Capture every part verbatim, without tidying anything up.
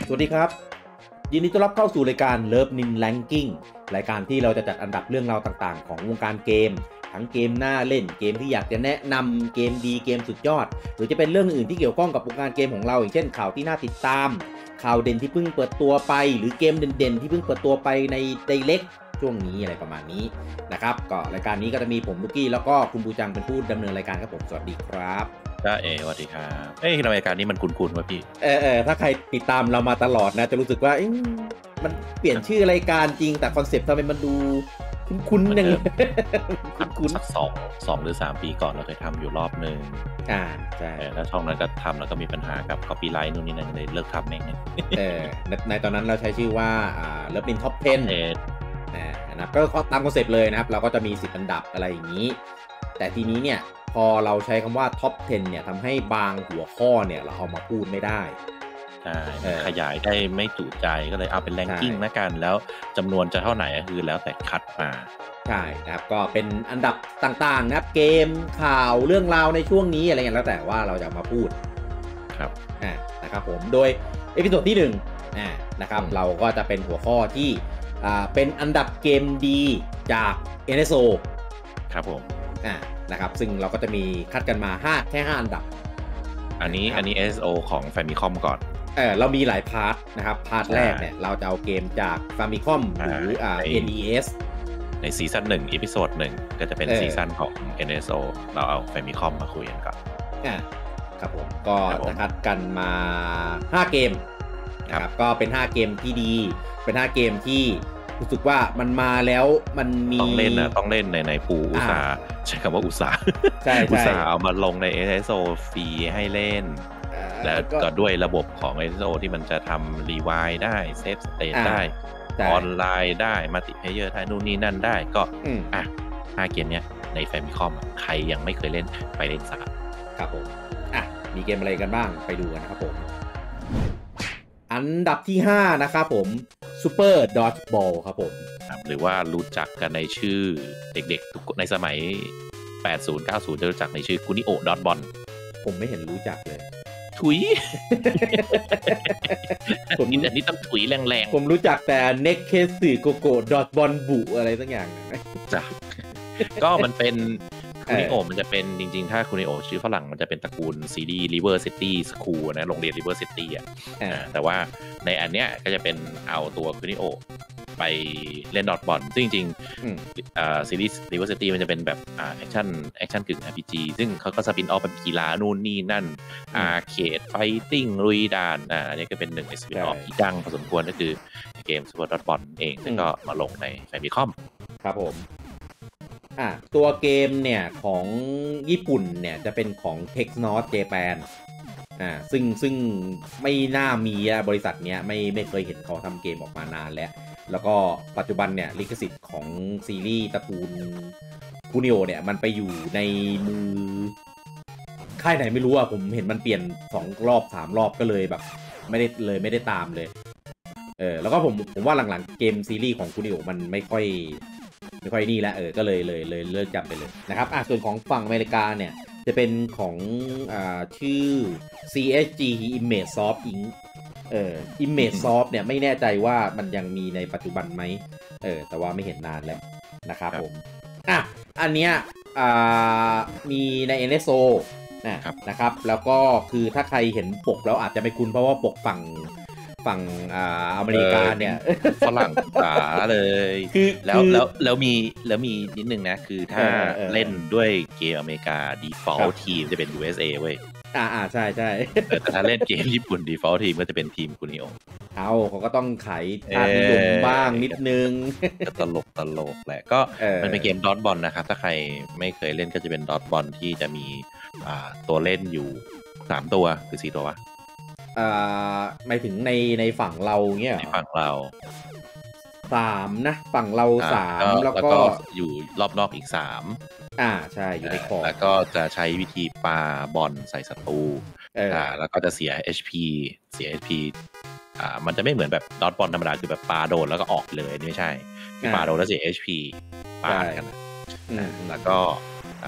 สวัสดีครับยินดีต้อนรับเข้าสู่รายการ Love Nin Ranking รายการที่เราจะจัดอันดับเรื่องราวต่างๆของวงการเกมทั้งเกมน่าเล่นเกมที่อยากจะแนะนำเกมดีเกมสุดยอดหรือจะเป็นเรื่องอื่นที่เกี่ยวข้องกับวงการเกมของเราอย่างเช่นข่าวที่น่าติดตามข่าวเด่นที่เพิ่งเปิดตัวไปหรือเกมเด่นๆที่เพิ่งเปิดตัวไปใน Direct ช่วงนี้อะไรประมาณนี้นะครับก็รายการนี้ก็จะมีผมลูกกี้แล้วก็คุณบูจังเป็นผู้ดำเนินรายการครับผมสวัสดีครับจ้าเอสวัสดีครับเอ้ยรายการนี้มันคุ้นๆว่ะพี่เออเออถ้าใครติดตามเรามาตลอดนะจะรู้สึกว่ามันเปลี่ยนชื่อรายการจริงแต่คอนเซ็ปต์ทำไมมันดูคุ้นๆอย่างคุ้นๆสักสองสองหรือสามปีก่อนเราเคยทำอยู่รอบนึงอ่าใช่แล้วช่องนั้นก็ทำแล้วก็มีปัญหากับ copyright นู่นนี่นั่นเลยเลิกทำเองเออในตอนนั้นเราใช้ชื่อว่าอ่าเลิฟลินท็อปสิบนะครับก็ตามคอนเซ็ปต์เลยนะครับเราก็จะมีสิบอันดับอะไรอย่างนี้แต่ทีนี้เนี่ยพอเราใช้คำว่าท็อปสิบเนี่ยทำให้บางหัวข้อเนี่ยเราเอามาพูดไม่ได้ใช่ขยายได้ไม่จุใจก็เลยเอาเป็นแรงกิ้งนะกันแล้วจำนวนจะเท่าไหร่คือแล้วแต่คัดมาใช่นะครับก็เป็นอันดับต่างๆนะครับเกมข่าวเรื่องราวในช่วงนี้อะไรเงี้ยแล้วแต่ว่าเราจะมาพูดครับอ่านะครับผมโดยเอพิโซดที่หนึ่งอ่านะครับเราก็จะเป็นหัวข้อที่อ่าเป็นอันดับเกมดีจาก เอ็น เอส โอครับผมอ่านะครับซึ่งเราก็จะมีคัดกันมาห้าแค่ห้าอันดับอันนี้อันนี้ เอ เอส โอ ของ Famicom ก่อนเออเรามีหลายพาร์ทนะครับพาร์ทแรกเนี่ยเราจะเอาเกมจาก Famicom หรืออ่า เอ็น อี เอสในซีซั่นหนึ่งอีพิโซดหนึ่งก็จะเป็นซีซั่นของ เอ็น เอส โอ เราเอา Famicom มาคุยกันก่อนอ่าครับผมก็จะคัดกันมาห้าเกมนะครับก็เป็นห้าเกมที่ดีเป็นห้าเกมที่รู้สึกว่ามันมาแล้วมันมีต้องเล่นนะต้องเล่นในในปูอุตสาห์ใช้คำว่าอุตสาห์ใช่อุตสาห์เอามาลงใน เอ เอส โอ ฟรีให้เล่นแล้วก็ด้วยระบบของ เอ เอส โอ ที่มันจะทำรีไวด์ได้เซฟสเตทได้ออนไลน์ได้มัลติเพลเยอร์ได้นู่นนี่นั่นได้ก็อ่ะห้าเกมเนี้ยใน Famicom ใครยังไม่เคยเล่นไปเล่นซะครับผมอ่ะมีเกมอะไรกันบ้างไปดูกันนะครับผมอันดับที่ห้านะครับผม Super Dodgeball ครับผมหรือว่ารู้จักกันในชื่อเด็กๆทุกในสมัยแปดสิบ เก้าสิบจะรู้จักในชื่อ Kunio Dodgeball ผมไม่เห็นรู้จักเลยถุยผมนี่อันนี้ต้องถุยแรงๆผมรู้จักแต่ Nekesu Koko Dodgeball บุอะไรสักอย่างจ้ะก็มันเป็นคูนิโอมันจะเป็นจริงๆถ้าคูนิโอชื่อฝรั่งมันจะเป็นตระกูลซีรีส์ River City School นะโรงเรียน River City อ่ะแต่ว่าในอันเนี้ยก็จะเป็นเอาตัวคูนิโอไปเล่นดอทบอลซึ่งจริงๆอ่าซีรีส์ River City มันจะเป็นแบบอ่าแอคชั่นแอคชั่นกึ่ง อาร์ พี จี ซึ่งเขาก็สปินออฟเป็นกีฬานู่นนี่นั่นอาร์เคดไฟติ้งลุยด่านอ่าอันนี้ก็เป็นหนึ่งในสปินออฟที่ดังพอสมควรก็คือเกม Super Dodgeball เองซึ่งก็มาลงใน Famicom ครับผมอ่ะตัวเกมเนี่ยของญี่ปุ่นเนี่ยจะเป็นของ Technos Japan อ่าซึ่งซึ่งไม่น่ามีบริษัทเนี้ยไม่ไม่เคยเห็นเขาทำเกมออกมานานแล้วแล้วก็ปัจจุบันเนี่ยลิขสิทธิ์ของซีรีส์ตระกูลคูนิโอเนี่ยมันไปอยู่ในมือค่ายไหนไม่รู้อ่ะผมเห็นมันเปลี่ยนสองรอบสามรอบก็เลยแบบไม่ได้เลยไม่ได้ตามเลยเออแล้วก็ผมผมว่าหลังๆเกมซีรีส์ของคูนิโอมันไม่ค่อยไม่ค่อยนี่แล้วเออก็เลยเลยเลยเลิกจับไปเลยนะครับอ่ะส่วนของฝั่งอเมริกาเนี่ยจะเป็นของอ่าชื่อ ซี เอช จี Image Soft อิงค์ เออ Image Soft เนี่ยไม่แน่ใจว่ามันยังมีในปัจจุบันไหมเออแต่ว่าไม่เห็นนานแล้วนะครับผมอ่ะอันเนี้ยอ่ามีใน เอ็น เอส โอ นะครับนะครับแล้วก็คือถ้าใครเห็นปกแล้วอาจจะไม่คุ้นเพราะว่าปกฝั่งฝั่งอ่าอเมริกาเนี่ยฝรั่งจ๋าเลยคือแล้วแล้วแล้วมีแล้วมีนิดนึงนะคือถ้าเล่นด้วยเกมอเมริกา default ทีมจะเป็น ยู เอส เอ เว้ยอ่าอ่าใช่ใช่แต่ถ้าเล่นเกมญี่ปุ่น default ทีมก็จะเป็นทีมคูนิโอเอาเขาก็ต้องไขทางนิยมบ้างนิดนึงก็ตลกตลกแหละก็มันเป็นเกมดอทบอลนะครับถ้าใครไม่เคยเล่นก็จะเป็นดอทบอลที่จะมีอ่าตัวเล่นอยู่สามตัวหรือสี่ตัววะอ่าหมายถึงในในฝั่งเราเงี้ยในฝั่งเราสามนะฝั่งเราสามแล้วก็อยู่รอบนอกอีกสามอ่าใช่อยู่ในขอบแล้วก็จะใช้วิธีปาบอลใส่ศัตรูอ่าแล้วก็จะเสีย เอช พี เสีย เอช พี อ่ามันจะไม่เหมือนแบบดอทบอลธรรมดาคือแบบปาโดนแล้วก็ออกเลยนี่ไม่ใช่คือปาโดนแล้วเสีย เอช พี ปากันแล้วก็อ่าส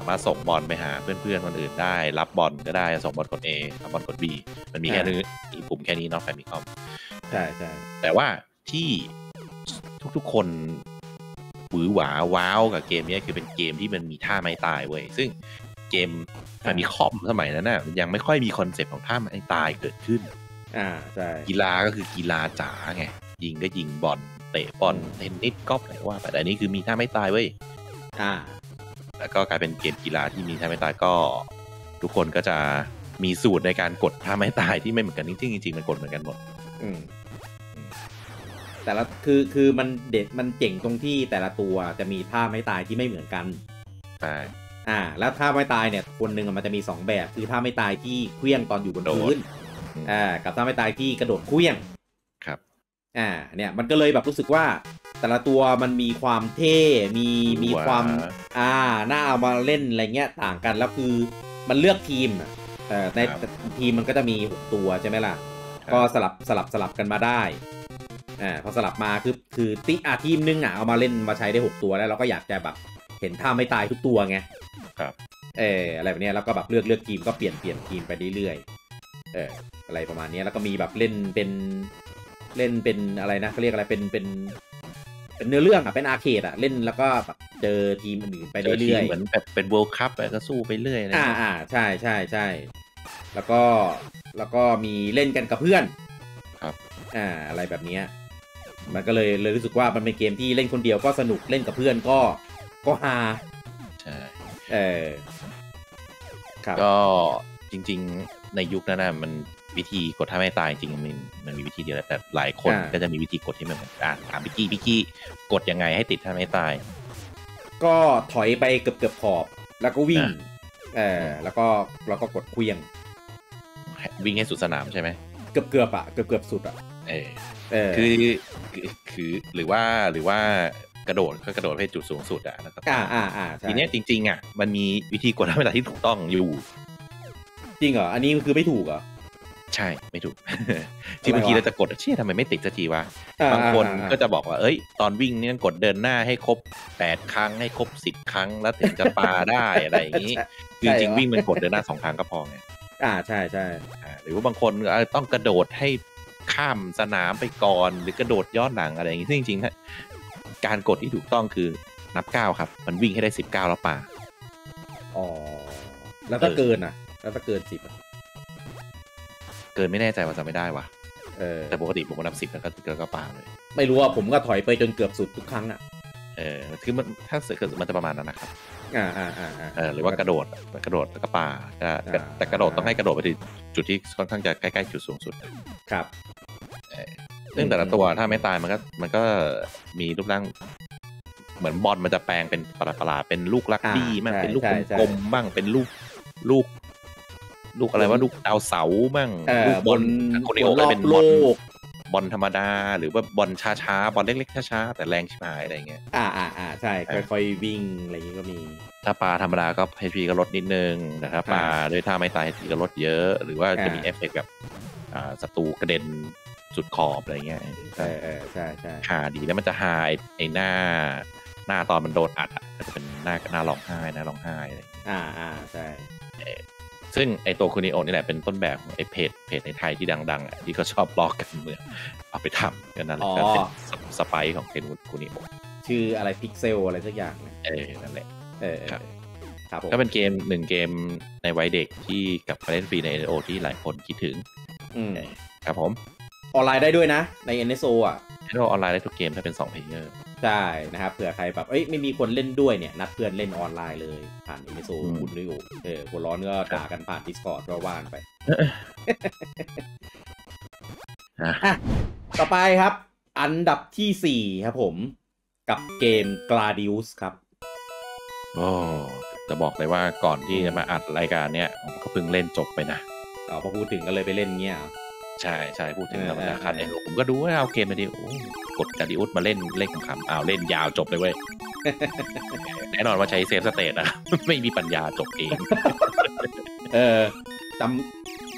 ามารถส่งบอลไปหาเพื่อนๆคนอื่นได้รับบอลก็ได้ส่งบอลกด A รับบอลกด B มันมีแค่นี้อีปุ่มแค่นี้เนาะแฟมิคอมใช่ใช่แต่ว่าที่ทุกๆคนหวือหวาว้าวกับเกมนี้คือเป็นเกมที่มันมีท่าไม้ตายเว้ยซึ่งเกมแฟมิคอมสมัยนั้นน่ะยังไม่ค่อยมีคอนเซ็ปต์ของท่าไม้ตายเกิดขึ้นอ่าใช่กีฬาก็คือกีฬาจ๋าไงยิงก็ยิงบอลเตะบอลเทนนิสกอล์ฟอะไรว่าแต่อันนี้คือมีท่าไม้ตายเว้ยอ่าแล้วก็กลายเป็นเกมกีฬาที่มีท่าไม้ตายก็ทุกคนก็จะมีสูตรในการกดท่าไม้ตายที่ไม่เหมือนกันจริงๆจริงๆมันกดเหมือนกันหมดอืมแต่ละคือคือมันเด็ดมันเจ๋งตรงที่แต่ละตัวจะมีท่าไม้ตายที่ไม่เหมือนกันใช่อ่าแล้วท่าไม้ตายเนี่ยคนหนึ่งมันจะมีสองแบบคือท่าไม้ตายที่เคลื่อนตอนอยู่บนพื้นอ่ากับท่าไม้ตายที่กระโดดเคลื่อนครับอ่าเนี่ยมันก็เลยแบบรู้สึกว่าแต่ละตัวมันมีความเท่มีมีความอ่าน่าเอามาเล่นอะไรเงี้ยต่างกันแล้วคือมันเลือกทีมเอ่อในทีมมันก็จะมีหกตัวใช่ไหมล่ะก็สลับสลับสลับกันมาได้อ่าพอสลับมาคือคือติอาทีมนึงอ่ะเอามาเล่นมาใช้ได้หกตัวแล้วเราก็อยากจะแบบเห็นท่าไม่ตายทุกตัวไงครับเอออะไรแบบนี้แล้วก็แบบเลือกเลือกทีมก็เปลี่ยนเปลี่ยนทีมไปเรื่อยๆเอออะไรประมาณนี้แล้วก็มีแบบเล่นเป็นเล่นเป็นอะไรนะเขาเรียกอะไรเป็นเป็นเป็นเนื้อเรื่องอ่ะเป็นอาร์เคดอ่ะเล่นแล้วก็แบบเจอทีมอื่นไปเรื่อยๆเหมือนแบบเป็นเวิลด์คัพไปก็สู้ไปเรื่อยอ่าอ่าใช่ใช่ใช่แล้วก็แล้วก็มีเล่นกันกับเพื่อนครับอ่าอะไรแบบนี้มันก็เลยเลยรู้สึกว่ามันเป็นเกมที่เล่นคนเดียวก็สนุกเล่นกับเพื่อนก็ก็ฮาใช่เออครับก็จริงๆในยุคนั้นนะมันวิธีกดท่าไม่ตายจริงๆมันมันมีวิธีเดียวแต่หลายคนก็จะมีวิธีกดที่ไม่เหมือนกันถามพี่กี้พี่กี้กดยังไงให้ติดท่าไม่ตายก็ถอยไปเกือบเกือบขอบแล้วก็วิ่งเออแล้วก็แล้วก็กดเคลื่อนวิ่งให้สุดสนามใช่ไหมเกือบเกือบอะเกือบเกือบสุดอะเออเออคือคือหรือว่าหรือว่ากระโดดก็กระโดดให้จุดสูงสุดอะแล้วก็อ่าอ่าอ่าทีเนี้ยจริงๆอะมันมีวิธีกดท่าไม่ตายที่ถูกต้องอยู่จริงเหรออันนี้คือไม่ถูกเหรอใช่ไม่ถูกที่บางทีเราจะกดเชี่ยทำไมไม่ติดสักทีวะบางคนก็จะบอกว่าเอ้ยตอนวิ่งนี่กดเดินหน้าให้ครบแปดครั้งให้ครบสิบครั้งแล้วถึงจะปาได้อะไรอย่างนี้จริงๆวิ่งมันกดเดินหน้าสองครั้งก็พอไงอ่าใช่ใช่หรือว่าบางคนต้องกระโดดให้ข้ามสนามไปก่อนหรือกระโดดย้อนหลังอะไรอย่างนี้ซึ่งจริงๆถ้าการกดที่ถูกต้องคือนับเก้าครับมันวิ่งให้ได้สิบเก้าแล้วปาอ๋อแล้วถ้าเกินอ่ะแล้วถ้าเกินสิบเกินไม่แน่ใจว่าจะไม่ได้วะเออแต่ปกติผมก็นับสิบแล้วก็เกินก็ปาเลยไม่รู้ว่าผมก็ถอยไปจนเกือบสุดทุกครั้งอ่ะเออคือมันถ้าเกิดมันจะประมาณนั้นนะครับอ่าอ่าอ่าเออหรือว่ากระโดดกระโดดแล้วก็ปาแต่กระโดดต้องให้กระโดดไปถึงจุดที่ค่อนข้างจะใกล้ๆจุดสูงสุดครับซึ่งแต่ละตัวถ้าไม่ตายมันก็มันก็มีรูปร่างเหมือนบอลมันจะแปลงเป็นประหลาดๆเป็นลูกลักบี้บ้างเป็นลูกกลมๆบ้างเป็นลูกลูกลูกอะไรว่าลูกดาวเสาบ้างลูกบอลคนนี้โอ้ก็เป็นบอลบอลธรรมดาหรือว่าบอลช้าๆบอลเล็กๆช้าๆแต่แรงชิบหายอะไรเงี้ยอ่าอ่าอ่าใช่ค่อยๆวิ่งอะไรอย่างงี้ก็มีถ้าปลาธรรมดาก็ เอช พี ก็ลดนิดนึงแต่ถ้าปลาด้วยท่าไม่ตาย เอช พี ก็ลดเยอะหรือว่าจะมีเอฟเฟกต์แบบอ่าศัตรูกระเด็นสุดขอบอะไรเงี้ยใช่ใช่ใช่หาดีแล้วมันจะหาไอ้หน้าหน้าตอนมันโดนอัดอ่ะก็จะเป็นหน้าหน้าร้องไห้หน้าร้องไห้อะไรอ่าอ่าใช่ซึ่งไอตัวคุนิโอนี่แหละเป็นต้นแบบของไอเพจเพจในไทยที่ดังๆอ่ะที่เขาชอบลอกกันเมืองเอาไปทำกันนั่นแหละก็เป็นสไปค์ของเคนวุฒคุนิโอชื่ออะไรพิกเซลอะไรสักอย่างเออนั่นแหละเออครับก็เป็นเกมหนึ่งเกมในวัยเด็กที่กลับมาเล่นฟรีใน เอ็น เอส โอ ที่หลายคนคิดถึงครับผมออนไลน์ได้ด้วยนะใน เอ็น เอส โอ อ่ะเอ็น เอส โอ ออนไลน์ได้ทุกเกมถ้าเป็นสองเพลเยอร์ใช่นะครับเผื่อใครแบบเอ้ยไม่มีคนเล่นด้วยเนี่ยนัดเพื่อนเล่นออนไลน์เลยผ่าน เอ็น เอส โอ คุณนิโอเออคนร้อนก็ด่ากันผ่าน Discord ก็ว่านไปอ่ะต่อไปครับอันดับที่สี่ครับผมกับเกม Gladius ครับโอ้จะบอกเลยว่าก่อนที่จะมาอัดรายการเนี้ยผมก็เพิ่งเล่นจบไปนะอ๋อพอพูดถึงก็เลยไปเล่นเงี้ยใช่ใช่พูดถึงแล้วนะคันเองผมก็ดูว่าเอาเกมมาดิกด Gladius มาเล่นเล่นขำๆอ้าวเล่นยาวจบเลยเว้ยแน่นอนว่าใช้เซฟสเตทนะไม่มีปัญญาจบเองเออจ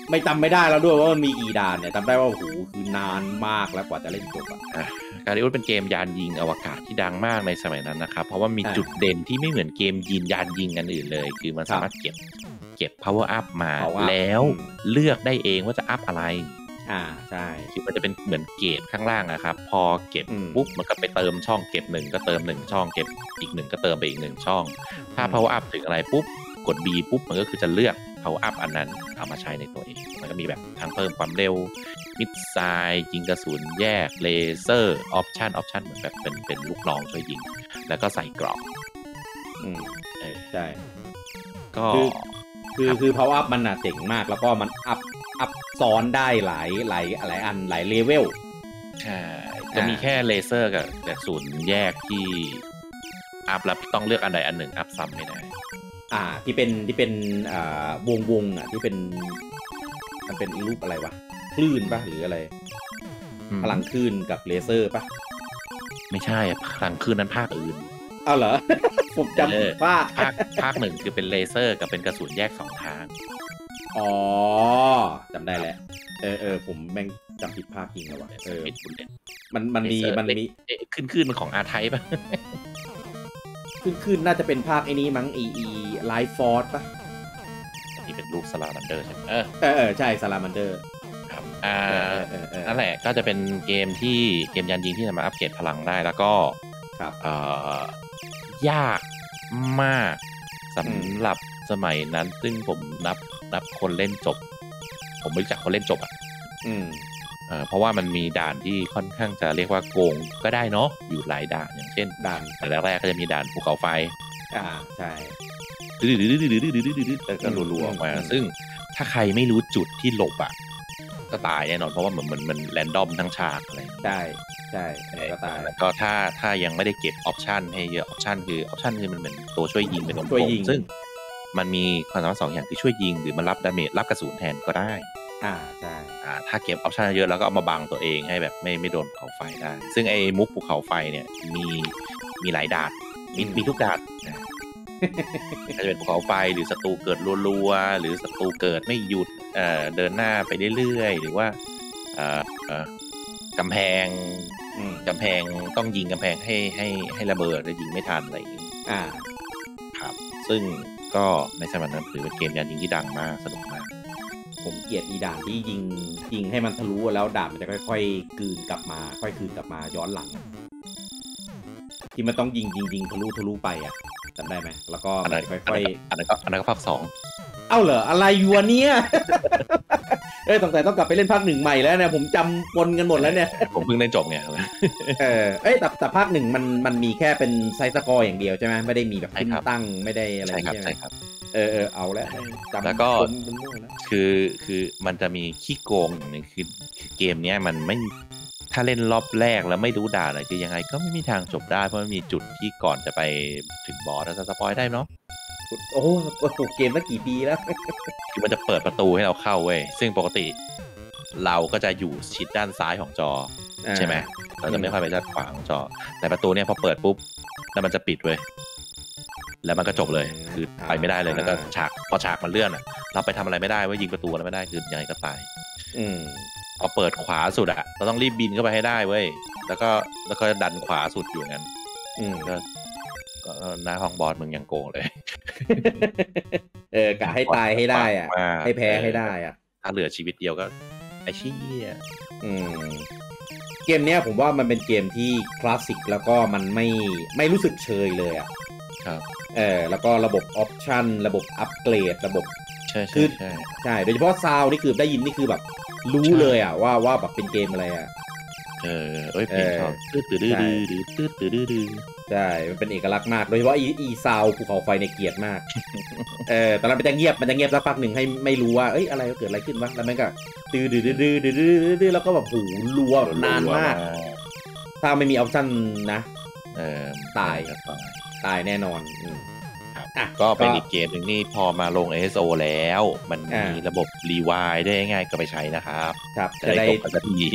ไม่จำไม่ได้แล้วด้วยว่ามันมีกี่ด่านเนี่ยจำได้ว่าโอ้โหคือนานมากแล้วกว่าจะเล่นจบอ่ะการดิอุสเป็นเกมยานยิงอวกาศที่ดังมากในสมัยนั้นนะครับเพราะว่ามีจุดเด่นที่ไม่เหมือนเกมยิงยานยิงอันอื่นเลยคือมันสามารถเก็บเก็บ power up มาแล้วเลือกได้เองว่าจะอัพอะไรอ่าใช่คือมันจะเป็นเหมือนเกจข้างล่างนะครับพอเก็บปุ๊บมันก็ไปเติมช่องเก็บหนึ่งก็เติมหนึ่งช่องเก็บอีกหนึ่งก็เติมไปอีกหนึ่งช่องถ้า power up ถึงอะไรปุ๊บกด B ปุ๊บมันก็คือจะเลือก power up อันนั้นเอามาใช้ในตัวเองมันก็มีแบบทั้งเพิ่มความเร็วมิดไซล์ยิงกระสุนแยกเลเซอร์ออปชั่นออปชั่นเหมือนแบบเป็นเป็นลูกน้องช่วยยิงแล้วก็ใส่กรอบอืมใช่ก็คือคือ power up มันน่ะเจ๋งมากแล้วก็มันอัพอัพซ้อนได้หลายหลายหลายอันหลายเลเวลใช่จะมีแค่เลเซอร์กับกระสุนแยกที่อัพแล้วต้องเลือกอันใดอันหนึ่งอัพซ้ำไม่ได้อ่าที่เป็นที่เป็นอ่าวงวงอ่ะที่เป็นมันเป็นรูปอะไรวะคลื่นป่ะหรืออะไรพลังคลื่นกับเลเซอร์ป่ะไม่ใช่พลังคลื่นนั้นภาคอื่นอ้าวเหรอผมจำภาคภาคภาคหนึ่งคือเป็นเลเซอร์กับเป็นกระสุนแยกสองทางอ๋อจำได้แหละเออเออผมแม่งจำผิดภาคจริงแล้ววะเออมันมันมีมันมีขึ้นขึ้นมันของอาร์ไทป์ป่ะขึ้นขึ้นน่าจะเป็นภาคไอ้นี้มั้งอีอีไลฟ์ฟอร์สป่ะที่เป็นรูปซาลามันเดอร์ใช่ไหมเออเออใช่ซาลามันเดอร์ครับอ่านั่นแหละก็จะเป็นเกมที่เกมยานยิงที่สามารถอัปเกรดพลังได้แล้วก็ครับเอ่อยากมากสำหรับสมัยนั้นซึ่งผมนับนับคนเล่นจบผมไม่รู้จักคนเล่นจบอ่ะอืมเอ่อเพราะว่ามันมีด่านที่ค่อนข้างจะเรียกว่าโกงก็ได้เนาะอยู่หลายด่านอย่างเช่นด่านแต่แรกๆก็จะมีด่านภูเขาไฟอ่าใช่ดื้อๆๆๆๆๆแล้วก็รัวๆออกมาซึ่งถ้าใครไม่รู้จุดที่หลบอ่ะก็ตายแน่นอนเพราะว่าเหมือนมันมันแรนดอมทั้งฉากอะไรใช่ใช่ก็ตายแล้วก็ถ้าถ้ายังไม่ได้เก็บออปชันให้เยอะออปชันคือออปชันคือมันเหมือนตัวช่วยยิงเป็นช่วยยิงซึ่งมันมีความสามารถสองอย่างที่ช่วยยิงหรือมันรับดาเมจรับกระสุนแทนก็ได้อ่าใช่อ่าถ้าเก็บออปชันเยอะแล้วก็เอามาบังตัวเองให้แบบไม่ไม่โดนภูเขาไฟได้ซึ่งไอ้มุกภูเขาไฟเนี่ยมีมีหลายด่านมีมีทุกด่านอาจจะเป็นภูเขาไฟหรือศัตรูเกิดรัวๆหรือศัตรูเกิดไม่หยุดเอ่อเดินหน้าไปเรื่อยๆหรือว่าเอ่อเอ่อกำแพงกำแพงต้องยิงกำแพงให้ให้ให้ระเบิดแล้วยิงไม่ทันอะไรอย่างนี้อ่าครับซึ่งก็ในสมัยนั้นถือเป็นเกมยานยิงที่ดังมากสนุกมากผมเกลียดอีด่านที่ยิงยิงให้มันทะลุแล้วด่านมันจะค่อยๆกลืนกลับมาค่อยคืนกลับมาย้อนหลังที่มันต้องยิงยิงยิงทะลุทะลุไปอ่ะจำได้ไหมแล้วก็อันนั้นค่อยๆอันนั้นก็อันนั้นก็ภาคสองเอ้าเหรออะไรอยู่วะเนี่ยเอ้ยสงสัยต้องกลับไปเล่นภาคหนึ่งใหม่แล้วเนี่ยผมจำปนกันหมดแล้วเนี่ยผมเพิ่งได้จบไงเออเอ้ยแต่แต่ภาคหนึ่งมันมันมีแค่เป็นไซส์สกอร์อย่างเดียวใช่ไหมไม่ได้มีแบบขึ้นตั้งไม่ได้อะไรใช่ไหมใช่ครับเออเออเอาแล้วแล้วก็คือคือมันจะมีขี้โกงอย่างนึงคือเกมเนี้ยมันไม่ถ้าเล่นรอบแรกแล้วไม่รู้ด่าอะไรคือยังไงก็ไม่มีทางจบได้เพราะมันมีจุดที่ก่อนจะไปถึงบอสแล้วสปอยได้เนาะโอ้โหเกมตั้งกี่ปีแล้วคือมันจะเปิดประตูให้เราเข้าเว้ยซึ่งปกติเราก็จะอยู่ชิดด้านซ้ายของจอใช่ไหมเราจะไม่ค่อยไปด้านขวาของจอแต่ประตูเนี่ยพอเปิดปุ๊บแล้วมันจะปิดเว้ยแล้วมันก็จบเลยคือไปไม่ได้เลยแล้วก็ฉากพอฉากมันเลื่อนอ่ะเราไปทำอะไรไม่ได้ว่ายิงประตูแล้วไม่ได้คือยังไงก็ตายอืมพอเปิดขวาสุดอ่ะเราต้องรีบบินเข้าไปให้ได้เว้ยแล้วก็แล้วก็ดันขวาสุดอยู่งั้นอืมก็ก็หน้าห้องบอสมึงยังโกงเลยเออกะให้ตายให้ได้อ่ะให้แพ้ให้ได้อ่ะถ้าเหลือชีวิตเดียวก็ไอ้เชี่ยอืมเกมเนี้ยผมว่ามันเป็นเกมที่คลาสสิกแล้วก็มันไม่ไม่รู้สึกเชยเลยอ่ะครับเออแล้วก็ระบบออปชั่นระบบอัปเกรดระบบใช่คือใช่โดยเฉพาะซาวด์นี่คือได้ยินนี่คือแบบรู้เลยอ่ะว่าว่าแบบเป็นเกมอะไรอ่ะเออเอ้ยเพลงเขาตื้อตื้อดื้อดื้อตื้อตื้อดื้อดื้อใช่มันเป็นเอกลักษณ์มากโดยเฉพาะอีอีซาวภูเขาไฟในเกียรติมากเออตอนนั้นมันจะเงียบมันจะเงียบสักพักหนึ่งให้ไม่รู้ว่าเอ้ยอะไรเกิดอะไรขึ้นวะแล้วมันก็ตื้อดื้อดื้อดื้อดื้อดื้อแล้วก็แบบหูรัวนานมากถ้าไม่มีออปชั่นนะเออตายตายแน่นอนครับก็เป็นอีกเกมหนึ่งนี่พอมาลง เอ เอส โอ แล้วมันมีระบบรีไวด์ได้ง่ายก็ไปใช้นะครับครับจะได้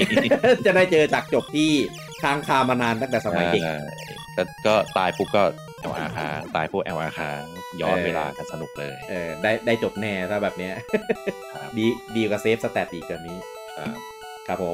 จะได้เจอจากจบที่ค้างคามานานตั้งแต่สมัยเด็กก็ตายปุ๊บก็แอลอาร์ ค้างตายพวก แอล อาร์ ค้างย้อนเวลากันสนุกเลยเออได้ได้จบแน่ถ้าแบบเนี้ยดีดีกว่าเซฟสแตทอีกแบบนี้ครับครับผม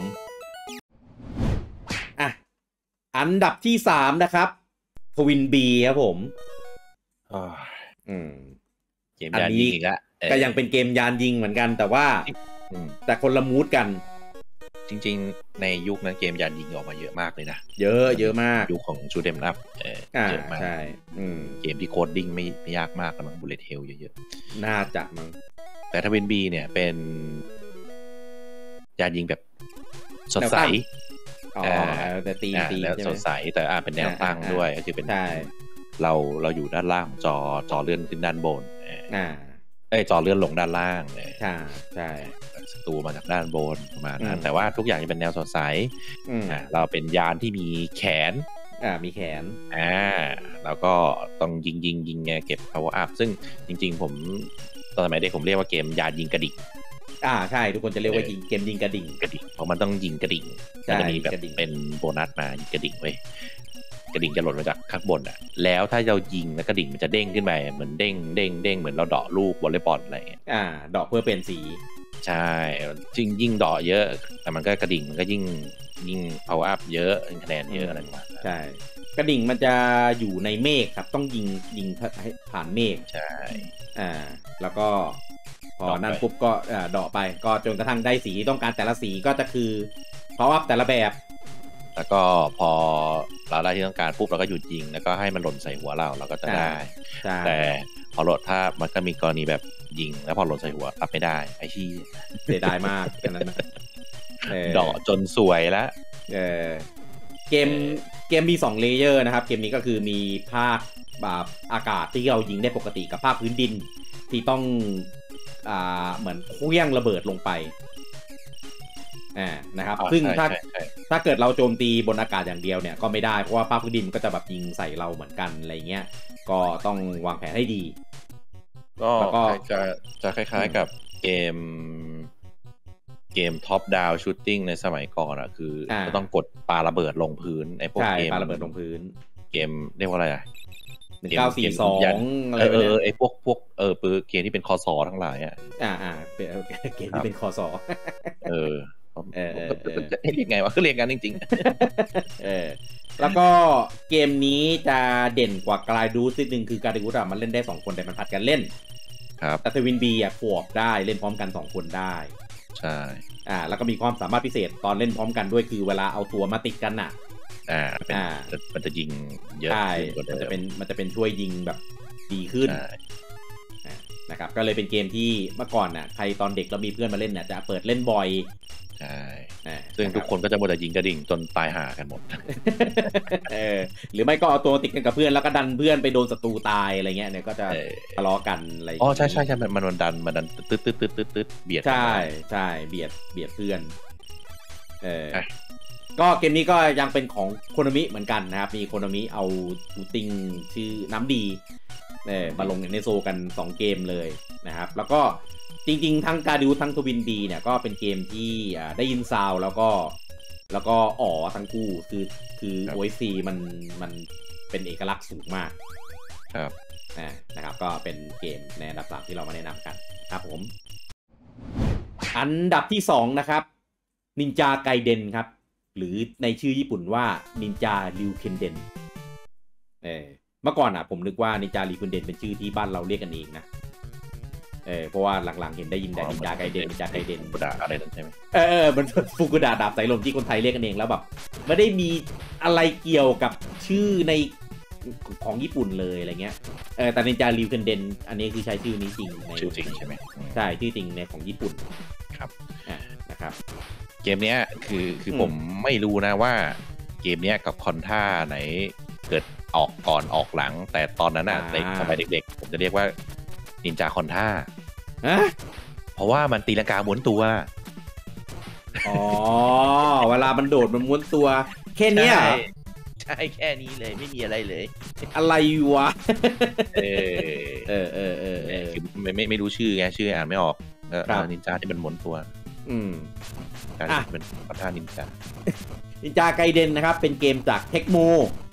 อ่ะอันดับที่สามนะครับทวินบีครับผมอืมเกมยานยิงอีกละก็ยังเป็นเกมยานยิงเหมือนกันแต่ว่าแต่คนละมูดกันจริงๆในยุคนั้นเกมยานยิงออกมาเยอะมากเลยนะเยอะเยอะมากยุคของชูเดมอัพเยอะมากใช่เกมที่โคดดิ้งไม่ไม่ยากมากกำลังบูลเลตเฮลเยอะๆน่าจะมั้งแต่ทวินบีเนี่ยเป็นยานยิงแบบสดใสอ๋อแต่ตีตีแล้วสดใสแต่อ่าเป็นแนวตั้งด้วยก็คือเป็นเราเราอยู่ด้านล่างจอจอเลื่อนขึ้นด้านบนอ่าเอ้ยจอเลื่อนลงด้านล่างใช่ใช่ศัตรูมาจากด้านบนประมาณนั้นแต่ว่าทุกอย่างจะเป็นแนวสดใสอ่าเราเป็นยานที่มีแขนอ่ามีแขนอ่าแล้วก็ต้องยิงยิงยิงไงเก็บ power up ซึ่งจริงๆผมตอนสมัยเด็กผมเรียกว่าเกมยานยิงกระดิ่งอ่าใช่ทุกคนจะเรียกว่ายิงเกมยิงกระดิ่งกระดิ่งเพราะมันต้องยิงกระดิ่งมันจะมีแบบเป็นโบนัสมายิงกระดิ่งเว้ยกระดิ่งจะหล่นมาจากข้างบนอ่ะแล้วถ้าเรายิงแล้วกระดิ่งมันจะเด้งขึ้นไปเหมือนเด้งเด้งเด้งเหมือนเราเดาะลูกวอลเลย์บอลอะไรอย่างเงี้ยอ่าเดาะเพื่อเป็นสีใช่จริงยิ่งเดาะเยอะแต่มันก็กระดิ่งมันก็ยิ่งยิ่ง power up เยอะคะแนนเยอะอะไรประมาณนั้นใช่กระดิ่งมันจะอยู่ในเมฆครับต้องยิงยิงให้ผ่านเมฆใช่อ่าแล้วก็พอนั่นปุ๊บก็เดาะไปก็จนกระทั่งได้สีต้องการแต่ละสีก็จะคือ power up แต่ละแบบแล้วก็พอเราได้ที่ต้องการปุ๊บเราก็หยุดยิงแล้วก็ให้มันหล่นใส่หัวเราเราก็จะได้แต่พอหล่นถ้ามันก็มีกรณีแบบยิงแล้วพอหล่นใส่หัวรับไม่ได้ไอ้ที่เสียดายมากกันนั้นนะเดาะจนสวยแล้วเออเกมเกมมีสองเลเยอร์นะครับเกมนี้ก็คือมีภาคแบบอากาศที่เรายิงได้ปกติกับภาคพื้นดินที่ต้องอ่าเหมือนเคลื่องระเบิดลงไปอ่านะครับซึ่งถ้าถ้าเกิดเราโจมตีบนอากาศอย่างเดียวเนี่ยก็ไม่ได้เพราะว่าภาคพื้นดินก็จะแบบยิงใส่เราเหมือนกันอะไรเงี้ยก็ต้องวางแผนให้ดีก็จะจะคล้ายๆกับเกมเกมท็อปดาวชูตติ้งในสมัยก่อนอ่ะคือก็ต้องกดปาระเบิดลงพื้นไอ้พวกเกมปาระเบิดลงพื้นเกมเรียกว่าอะไรอ่ะหนึ่งเก้าสี่สองเออเออไอ้พวกพวกเออปืนเกมที่เป็นคอสอทั้งหลายอ่ะอ่าอ่าเป็นเกมที่เป็นคอสอเออเออให้เรียกไงวะก็เรียกกันจริงๆเออแล้วก็เกมนี้จะเด่นกว่ากลายดูสนิดนึงคือกลายดูสอะมันเล่นได้สองคนแต่มันผัดกันเล่นครับแต่ทวินบีอ่ะขวบได้เล่นพร้อมกันสองคนได้ใช่อ่าแล้วก็มีความสามารถพิเศษตอนเล่นพร้อมกันด้วยคือเวลาเอาตัวมาติดกันน่ะอ่าอ่ามันจะยิงเยอะใช่มันจะเป็นมันจะเป็นช่วยยิงแบบดีขึ้นนะครับก็เลยเป็นเกมที่เมื่อก่อนน่ะใครตอนเด็กเรามีเพื่อนมาเล่นน่ะจะเปิดเล่นบ่อยใช่ซึ่งทุกคนก็จะหมดแต่ยิงกระดิ่งจนตายห่ากันหมดเออหรือไม่ก็เอาตัวติดกันกับเพื่อนแล้วก็ดันเพื่อนไปโดนศัตรูตายอะไรเงี้ยเนี่ยก็จะทะเลาะกันอะไรอ๋อใช่ใช่ใช่มันมันดันมันดันตึ๊ดตึ๊ดตึ๊ดตึ๊ดตึ๊ดเบียดใช่ใช่เบียดเบียดเพื่อนเออก็เกมนี้ก็ยังเป็นของโคนามิเหมือนกันนะครับมีโคนามิเอาชูตติ้งชื่อน้ำดีเออมาลงในโซกันสองเกมเลยนะครับแล้วก็จริงๆทั้งการดิวทั้งทวินบีเนี่ยก็เป็นเกมที่ได้ยินซาวแล้วก็แล้วก็อ๋อทั้งคู่คือคือ โอ เอส ซี มันมันเป็นเอกลักษณ์สูงมากครับนะครับก็เป็นเกมในอันดับสามที่เรามาแนะนำกันครับผมอันดับที่สองนะครับนินจาไกเดนครับหรือในชื่อญี่ปุ่นว่านินจาริวเคนเดนเออเมื่อก่อนอ่ะผมนึกว่านินจาริวเคนเดนเป็นชื่อที่บ้านเราเรียกกันเองนะเออเพราะว่าหลังๆเห็นได้ยินแต่นินจาไกเดนนินจาไกเดนฟุกุดะอะไรนั่นใช่ไหมเออเออมันฟุกุดะดาบสายลมที่คนไทยเรียกกันเองแล้วแบบไม่ได้มีอะไรเกี่ยวกับชื่อในของญี่ปุ่นเลยอะไรเงี้ยเออแต่นินจาริวเคนเดนอันนี้คือใช้ชื่อนี้จริงในชื่อจริงใช่ไหมใช่ชื่อจริงในของญี่ปุ่นครับอ่านะครับเกมเนี้ยคือคือผมไม่รู้นะว่าเกมเนี้ยกับคอนท่าไหนเกิดออกก่อนออกหลังแต่ตอนนั้นอ่ะในสมัยเด็กๆผมจะเรียกว่านินจาคอนท่าเพราะว่ามันตีลังกาม้วนตัวอ๋อเวลามันโดดมันม้วนตัวแค่นี้ใช่แค่นี้เลยไม่มีอะไรเลยอะไรวะเออเออเออเออเออคือไม่ไม่ไม่รู้ชื่อไงชื่ออ่านไม่ออกนินจาที่มันม้วนตัวอืมการเป็นคอนท่านินจานินจาไกเดนนะครับเป็นเกมจากเทคโม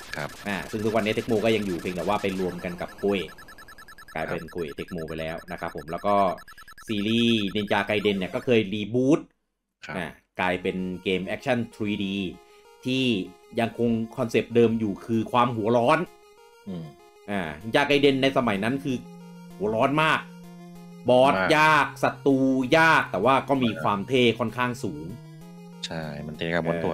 ครับอ่าซึ่งทุกวันนี้เทคโมก็ยังอยู่เพียงแต่ว่าไปรวมกันกับคุยกลายเป็นคุยเทคโมไปแล้วนะครับผมแล้วก็ซีรีส์นินจาไกเดนเนี่ยก็เคยรีบูตอ่ากลายเป็นเกมแอคชั่น ทรี ดี ที่ยังคงคอนเซปต์เดิมอยู่คือความหัวร้อนอืมอ่านินจาไกเดนในสมัยนั้นคือหัวร้อนมากบอสยากศัตรูยากแต่ว่าก็มีความเท่ค่อนข้างสูงใช่มันเท่กับหมดตัว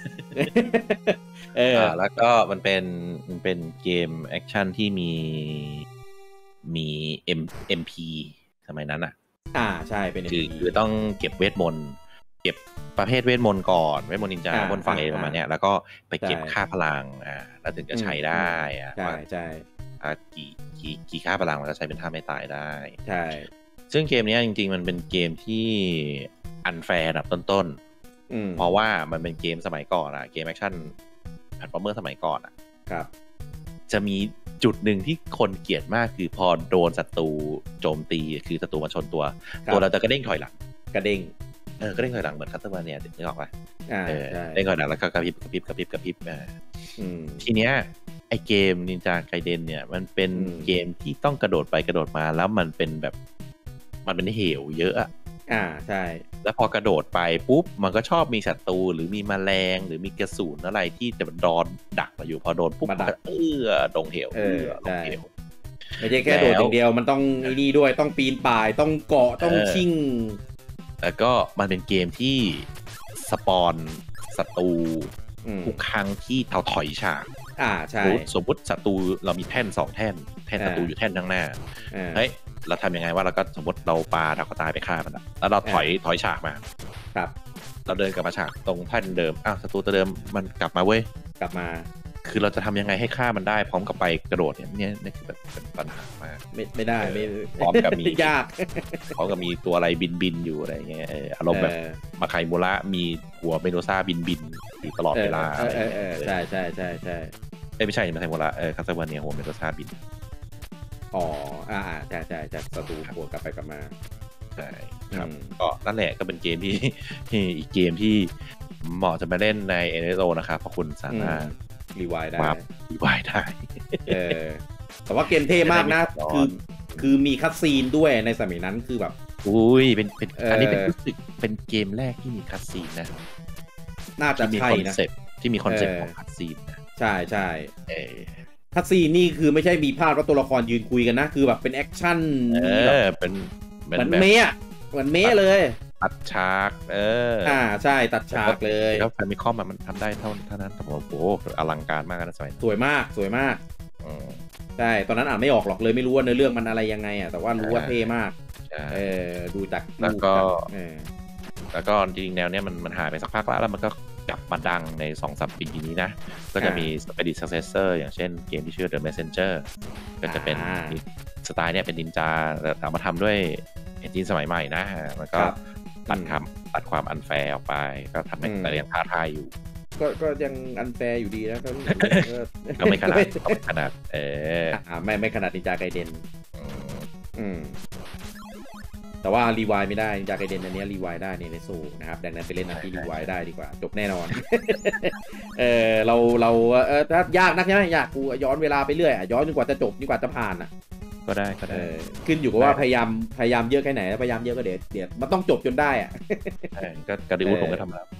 เออแล้วก็มันเป็นมันเป็นเกมแอคชั่นที่มีมีเอ็มเอ็มพีสมัยนั้นอ่ะอ่าใช่เป็นคือคือต้องเก็บเวทมนต์เก็บประเภทเวทมนต์ก่อนเวทมนต์นินจาบนไฟประมาณเนี้ยแล้วก็ไปเก็บค่าพลังอ่าแล้วถึงจะใช้ได้อ่ะใช่ใช่อ่ากี่กี่กี่ค่าพลังมันก็ใช้เป็นท่าไม่ตายได้ใช่ซึ่งเกมนี้จริงๆมันเป็นเกมที่อันแฟร์อันดับต้นๆเพราะว่ามันเป็นเกมสมัยก่อนอะเกมแอคชั่นแพลตฟอร์มเมอร์สมัยก่อนอะครับจะมีจุดหนึ่งที่คนเกลียดมากคือพอโดนศัตรูโจมตีคือศัตรูมาชนตัวตัวเราจะกระเด้งถอยหลังกระเด้งเออกระเด้งถอยหลังเหมือนคัตเตอร์มาเนี่ยนึกออกป่ะเออเด้งถอยหลังแล้วก็กระพริบกระพริบกระพริบกระพริบอ่าทีเนี้ยไอเกมนินจาไกเดนเนี่ยมันเป็นเกมที่ต้องกระโดดไปกระโดดมาแล้วมันเป็นแบบมันเป็นเหวเยอะอ่ะอ่าใช่แล้วพอกระโดดไปปุ๊บมันก็ชอบมีศัตรูหรือมีแมลงหรือมีกระสุนอะไรที่จะมันดอนดักมาอยู่พอโดนปุ๊บมันก็เอื้อลงเหวเอื้อลงเหวไม่ใช่แค่โดดอย่างเดียวมันต้องไอ้นี่ด้วยต้องปีนป่ายต้องเกาะต้องชิ่งแล้วก็มันเป็นเกมที่สปอนศัตรูทุกครั้งที่เราถอยฉากอ่าใช่สมมติศัตรูเรามีแท่นสองแท่นแท่นศัตรูอยู่แท่นข้างหน้าเฮ้ยเราทำยังไงว่าเราก็สมมติเราปาเราก็ตายไปฆ่ามันแล้วเราถอยถอยฉากมาครับเราเดินกลับมาฉากตรงแท่นเดิมอ้าวศัตรูตัวเดิมมันกลับมาเว้ยกลับมาคือเราจะทำยังไงให้ฆ่ามันได้พร้อมกับไปกระโดดเนี่ยเนี่ยนี่คือแบบเป็นปัญหามากไม่ไม่ได้ไม่พร้อมกับมียากพร้อมกับมีตัวอะไรบินบินอยู่อะไรเงี้ยอารมณ์แบบมาไคมูระมีหัวเมโดซ่าบินบินอยู่ตลอดเวลาเออเออใช่ใช่ใช่ใช่ไม่ใช่มาไคมูระเออคาซาวันเนี่ยหัวเมโดซ่าบินอ๋ออ่าใช่ใช่จากศัตรูหัวกลับไปกลับมาใช่ครับก็นั่นแหละก็เป็นเกมที่อีกเกมที่เหมาะจะมาเล่นใน เอ็น เอส โอ นะครับเพราะคุณสามารถรีไวด์ได้รีไวด์ได้เออแต่ว่าเกมเท่มากนะคือคือมีคัตซีนด้วยในสมัยนั้นคือแบบอุ้ยเป็นเป็นอันนี้เป็นรู้สึกเป็นเกมแรกที่มีคัตซีนนะน่าจะใช่นะที่มีคอนเซ็ปต์ของคัตซีนนะใช่ใช่คัตซีนนี่คือไม่ใช่มีภาพว่าตัวละครยืนคุยกันนะคือแบบเป็นแอคชั่นเออเป็นเหมือนเมะเหมือนเมะเลยตัดฉากเอออ่าใช่ตัดฉากเลยแล้วแฟมิคอมมันทำได้เท่าเท่านั้นแต่ผมโอ้โหอลังการมากนะสวยสวยมากสวยมากใช่ตอนนั้นอ่านไม่ออกหรอกเลยไม่รู้ว่าเนื้อเรื่องมันอะไรยังไงอ่ะแต่ว่ารู้ว่าเท่มากเออดูจากแล้วก็แล้วก็จริงๆแนวเนี้ยมันมันหายไปสักพักแล้วแล้วมันก็กลับมาดังใน สองสาม ปีนี้นะก็จะมี Spidey Successor อย่างเช่นเกมที่ชื่อ The Messenger ก็จะเป็นสไตล์เนี้ยเป็นนินจาแต่เอามาทำด้วยเอนจินสมัยใหม่นะมันก็ตัดคำตัดความอันแฟร์ออกไปก็ทำให้แต่ยังท้าทายอยู่ก็ก็ยังอันแฟร์อยู่ดีนะก็ไม่ขนาดไม่ขนาดเออไม่ไม่ขนาดนินจาไกเดนอืมแต่ว่ารีไวด์ไม่ได้นินจาไกเดนอันนี้รีไวด์ได้ในในโซนะครับดังนั้นไปเล่นอันที่รีไวด์ได้ดีกว่าจบแน่นอนเออเราเราเออถ้ายากนักใช่ไหมยากกูย้อนเวลาไปเรื่อยย้อนจนกว่าจะจบจนกว่าจะผ่านอ่ะก็ได้ก็ได้ขึ้นอยู่กับว่าพยายามพยายามเยอะแค่ไหนพยายามเยอะก็เดี๋ยวเดี๋ยวมันต้องจบจนได้อ่ะก็กระดิวผมก็ทำแล้ว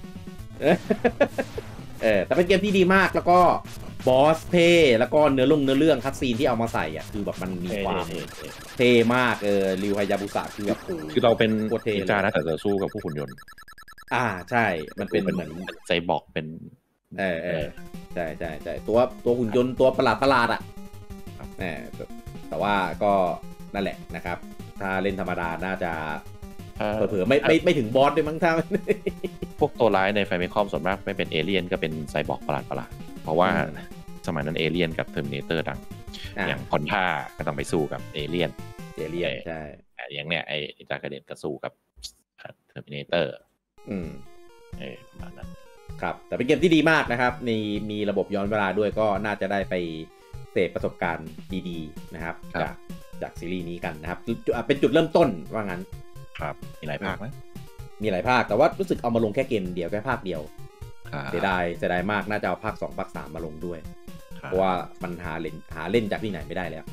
เออแต่เป็นเกมที่ดีมากแล้วก็บอสเท่แล้วก็เนื้อลงเนื้อเรื่องคัตซีนที่เอามาใส่อ่ะคือแบบมันมีความเท่มากเออริวฮายาบุสะคือแบบคือเราเป็นนินจานะแต่จะสู้กับผู้หุ่นยนต์อ่าใช่มันเป็นเหมือนไซบอร์กเป็นเออเออใช่ใช่ใช่ตัวตัวหุ่นยนต์ตัวประหลาดประหลาดอ่ะแหมแต่ว่าก็นั่นแหละนะครับถ้าเล่นธรรมดาน่าจะเผื่อไม่ไม่ไม่ถึงบอสด้วยมั้งท่าพวกตัวร้ายในไฟเมคอมส่วนมากไม่เป็นเอเลี่ยนก็เป็นไซบอร์กประหลาดประหลาดเพราะว่าสมัยนั้นเอเลี่ยนกับเทอร์มิเนเตอร์ดังอย่างคอนท่าก็ต้องไปสู้กับเอเลี่ยนเอเลี่ยนใช่อย่างเนี้ยไอ้จากระเด็นก็สู้กับเทอร์มิเนเตอร์อืมเออประมาณนั้นครับแต่เป็นเกมที่ดีมากนะครับมีมีระบบย้อนเวลาด้วยก็น่าจะได้ไปเสพประสบการณ์ดีๆนะครับจากจากซีรีส์นี้กันนะครับเป็นจุดเริ่มต้นว่างั้นครับมีหลายภาคนะมีหลายภาคแต่ว่ารู้สึกเอามาลงแค่เกมเดียวแค่ภาคเดียวเสียดายเสียดายมากน่าจะเอาภาคสองภาคสามมาลงด้วยเพราะว่ามันหาเล่นหาเล่นจากที่ไหนไม่ได้แล้ว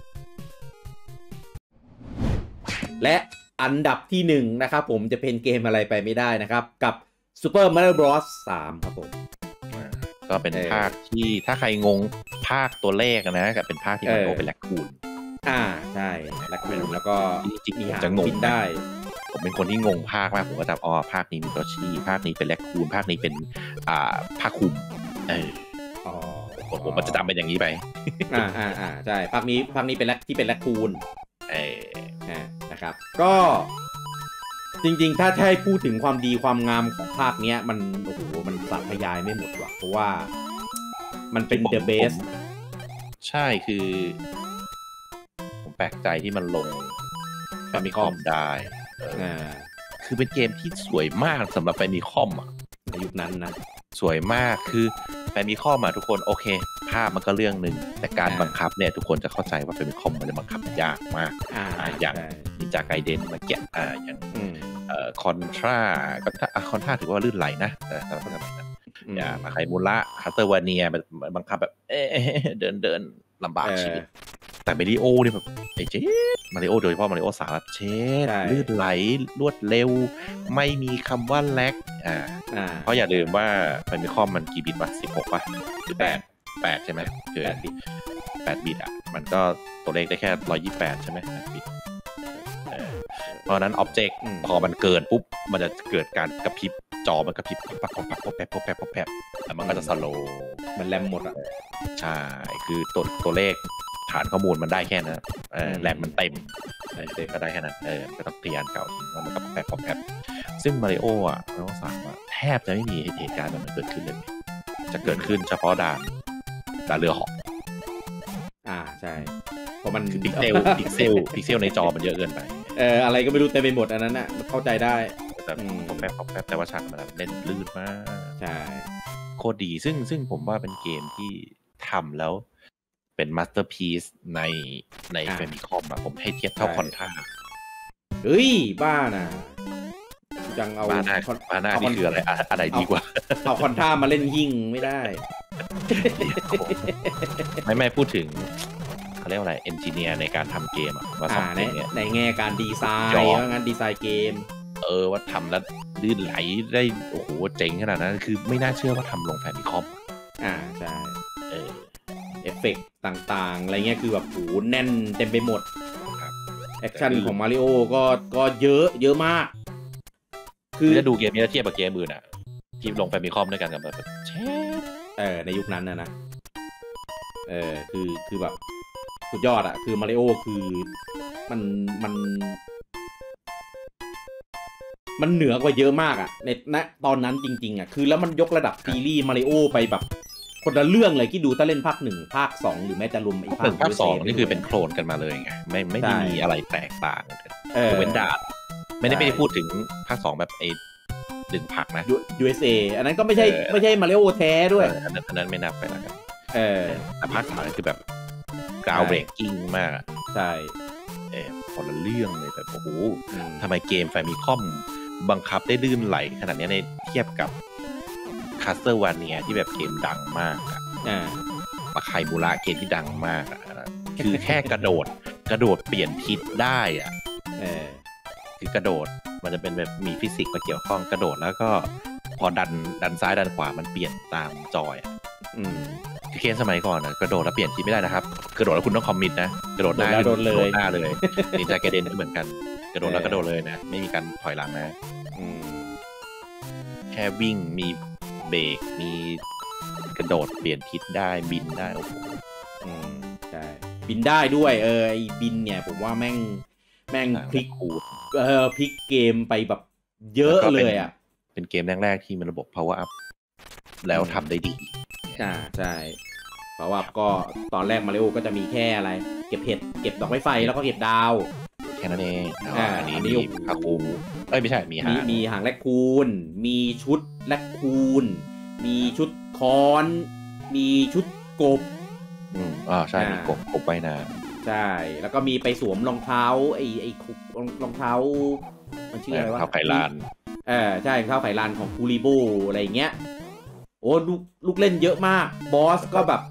และอันดับที่หนึ่งนะครับผมจะเป็นเกมอะไรไปไม่ได้นะครับกับ Super Mario Bros สามครับผมก็เป็นภาคที่ถ้าใครงงภาคตัวเลขนะกับเป็นภาคที่มันโตเป็นแลคคูนอ่าใช่แลคคูนแล้วก็จริงๆผมจะงงได้ผมเป็นคนที่งงภาคมากผมก็จำอ๋อภาคนี้มีตัวชี้ภาคนี้เป็นแลคคูนภาคนี้เป็นอ่าภาคคุมเอออ๋อผมมันจะจำเป็นอย่างนี้ไปอ่าอ่าอ่าใช่ภาคนี้ภาคนี้เป็นแลคที่เป็นแลคคูนเออนะครับก็จริงๆถ้าให้พูดถึงความดีความงามของภาคเนี้ยมันโอ้โหมันสาธยายไม่หมดว่ะเพราะว่ามันเป็น the best ใช่คือผมแปลกใจที่มันลงแฟมิคอมได้อ่าคือเป็นเกมที่สวยมากสำหรับแฟมิคอมอ่ะในยุคนั้นนะสวยมากคือแฟมิคอมอ่ะทุกคนโอเคภาพมันก็เรื่องหนึ่งแต่การบังคับเนี่ยทุกคนจะเข้าใจว่าแฟมิคอมมันจะบังคับยากมากอ่าอย่างนินจาไกเดนมาแกะอ่าอย่างเอ่อคอนทราก็ถ้าคอนทราถือว่าลื่นไหลนะแต่สำหรับแบบนั้นอย่างมาไคมูระคัสเตอร์วาเนียมันบังคับแบบเอ๊เดินเดินลำบากชีวิตแต่มาริโอเนี่ยแบบไอ้เจ๊มาริโอโดยเฉพาะมาริโอสามเช็ดลื่นไหลรวดเร็วไม่มีคำว่าแลกอ่าเพราะอย่าลืมว่าแฟมิคอมมันกี่บิตวะสิบหกป่ะหรือแปด แปดใช่ไหมคือแปดบิตแปดบิตอ่ะมันก็ตัวเลขได้แค่หนึ่งร้อยยี่สิบแปดใช่ไหมแปดบิตเพราะนั้นอ็อบเจกต์พอมันเกินปุ๊บมันจะเกิดการกระพริบจอมันกระพริบปักปักปักปักแป๊บปักแป๊บปักแป๊บแล้วมันก็จะสโลว์มันแรมหมดอ่ะใช่คือตัวตัวเลขฐานข้อมูลมันได้แค่นั้นแรมมันเต็มเต็มก็ได้แค่นั้นเออก็ต้องเปลี่ยนเก่าทิ้งแล้วมันก็แป๊บปักแป๊บซึ่งมาริโออ่ะเราสามารถแทบจะไม่มีเหตุการณ์แบบนั้นเกิดขึ้นเลยจะเกิดขึ้นเฉพาะด่านด่านเรือเหาะอ่าใช่เพราะมันพิกเซลพิกเซลพิกเซลในจอมันเยอะเกินไปเอออะไรก็ไม่รู้เต็มไปหมดอันนั้นน่ะเข้าใจได้แต่พอแป๊บพอแป๊บแต่ว่าฉากมันเล่นลื่นมากใช่โคตรดีซึ่งซึ่งผมว่าเป็นเกมที่ทำแล้วเป็นมาสเตอร์พีซในในแฟมิคอมอะผมให้เทียบเท่าคอนท่าเฮ้ยบ้าน่ะจังเอาบ้าหน้าบ้าหน้านี่คืออะไรอะไรดีกว่าเอาคอนท่ามาเล่นยิงไม่ได้ไม่ไม่พูดถึงเขาเรียกว่าอะไรเอนจิเนียร์ในการทำเกมอะว่าสองเกมเนี้ยในแง่การดีไซน์ว่างั้นดีไซน์เกมเออว่าทำแล้วลื่นไหลได้โอ้โหเจ๋งขนาดนั้นคือไม่น่าเชื่อว่าทำลงแฟมิคอมอ่าใช่เออเอฟเฟกต์ต่างๆอะไรเงี้ยคือแบบโหแน่นเต็มไปหมดแอคชั่นของมาริโอก็ก็เยอะเยอะมากคือจะดูเกมนี้แล้วเทียบกับเกมอื่นอ่ะที่ลงแฟมิคอมด้วยกันกับแบบเช่เออในยุคนั้นนะนะเออคือคือแบบสุดยอดอ่ะคือมาริโอคือมันมันมันเหนือกว่าเยอะมากอ่ะในณตอนนั้นจริงๆอ่ะคือแล้วมันยกระดับซีรีส์มาริโอไปแบบคนละเรื่องเลยที่ดูถ้าเล่นภาคหนึ่งภาคสองหรือแม้จะรวมไอ้ภาคภาคสองนี่คือเป็นโคลนกันมาเลยไงไม่ไม่ได้มีอะไรแตกต่างกันเว้นดาดไม่ได้ไม่ได้พูดถึงภาคสองแบบไอ้ดึงผักนะยู เอส เอ อันนั้นก็ไม่ใช่ไม่ใช่มาริโอแท้ด้วยอันนั้นอันนั้นไม่นับไปแล้วกันเออแต่ภาคสามคือแบบกราวเบรกกิ้งมากใช่เออคนละเรื่องเลยแบบโอ้โหทำไมเกมแฟมิคอมบังคับได้ลื่นไหลขนาดนี้ในเทียบกับคาสเตอร์วาเนียที่แบบเกมดังมากอ่ะมาไคมูระเกมที่ดังมากอ่ะคือแค่กระโดดกระโดดเปลี่ยนทิศได้อ่ะเออคือกระโดดมันจะเป็นแบบมีฟิสิกส์มาเกี่ยวข้องกระโดดแล้วก็พอดันดันซ้ายดันขวามันเปลี่ยนตามจอยอ่ะอืมคือเกมสมัยก่อนนะกระโดดแล้วเปลี่ยนทิศไม่ได้นะครับกระโดดแล้วคุณต้องคอมมิตนะกระโดดหน้าโดดเลยหน้าเลยนินจาไกเดนก็เหมือนกันกระโดดแล้วกระโดดเลยนะไม่มีการถอยหลังนะอืมแค่วิ่งมีเบรกมีกระโดดเปลี่ยนทิศได้บินได้โอ้โหอืมใช่บินได้ด้วยเออไอ้บินเนี่ยผมว่าแม่งแม่งพลิกขูดเออพลิกเกมไปแบบเยอะเลยอ่ะเป็นเกมแรกๆที่มีระบบ power up แล้วทำได้ดีอ่าใช่ power up ก็ตอนแรกมาริโอก็จะมีแค่อะไรเก็บเห็ดเก็บดอกไม้ไฟแล้วก็เก็บดาวแค่นั้นเองอ่าอันนี้มีฮาคูเอ้ยไม่ใช่มีหางมีหางแรคคูนมีชุดแรคคูนมีชุดคอนมีชุดกบอืมอ่าใช่มีกบกบใบนาใช่แล้วก็มีไปสวมรองเท้าไอ้ไอ้รองเท้ามันชื่ออะไรวะรองเท้าไข่ลานเออใช่รองเท้าไข่ลานของคูริโบอะไรเงี้ยโอ้ลูกลูกเล่นเยอะมากบอสก็แบบ